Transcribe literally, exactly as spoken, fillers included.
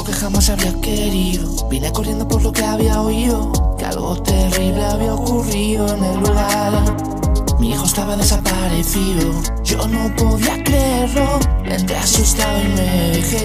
que jamás habría querido. Vine corriendo por lo que había oído, que algo terrible había ocurrido en el lugar. Mi hijo estaba desaparecido, yo no podía creerlo. Entré asustado y me dejé